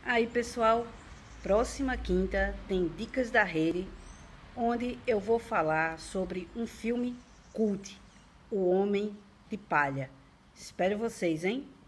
Aí, pessoal, próxima quinta tem Dicas da Rede, onde eu vou falar sobre um filme cult, O Homem de Palha. Espero vocês, hein?